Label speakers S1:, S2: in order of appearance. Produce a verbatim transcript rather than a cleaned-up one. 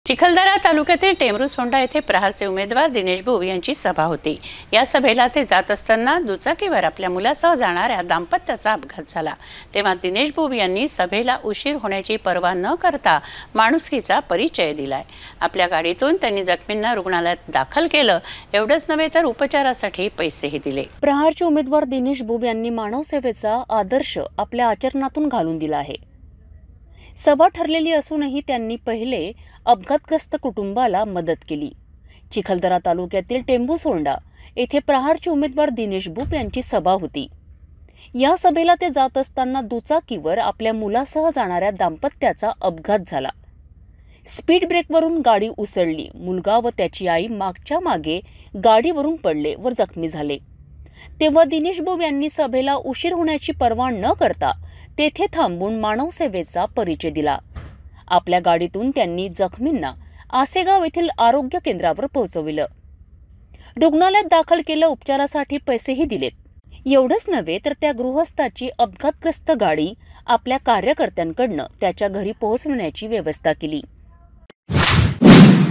S1: चिखलदरा तालुक्यातील टेंभुसोंडा येथे प्रहारचे उमेदवार दिनेश बुब यांची सभा होती। या सभेला ते जात असताना दुचाकीवर आपल्या मुलासह जाणाऱ्या दाम्पत्याचा अपघात झाला। तेव्हा दिनेश बुब यांनी सभेला उशीर होण्याची पर्वा न करता माणुसकीचा परिचय दिलाय। आपल्या गाडीतून त्यांनी जखमींना रुग्णालयात दाखल केलं। एवढंच नव्हे तर उपचारासाठी पैसेही दिले।
S2: प्रहारचे उमेदवार दिनेश बुब यांनी मानव सेवेचा आदर्श आपल्या आचरणातून घालून दिला आहे। सभा ठरलेली असूनही त्यांनी पहिले अपघातग्रस्त कुटुंबाला मदत केली। चिखलदरा तालुक्यातील टेंभुसोंडा येथे प्रहारचे उमेदवार दिनेश बुब यांची सभा होती। या सभेला ते जात असताना दुचाकीवर आपल्या मुलासह जाणाऱ्या दाम्पत्याचा अपघात झाला। स्पीड ब्रेकवरून गाडी उसळली। मुलगा व त्याची आई मागच्या मागे गाडीवरून पडले व जखमी झाले। तेव्हा दिनेश बुब यांनी सभेला उशीर होण्याची पर्वा न करता तेथे थांबून मानव सेवेचा परिचय दिला। आपल्या गाडीतून त्यांनी जखमींना आसेगाव येथील आरोग्य केंद्रावर पोहोचविलं। रुग्णालयात दाखल केलं, उपचारासाठी पैसेही दिलेत। एवढंच नव्हे तर त्या गृहस्थाची अपघातग्रस्त गाडी आपल्या कार्यकर्त्यांकडनं त्याच्या घरी पोहोचवण्याची व्यवस्था केली।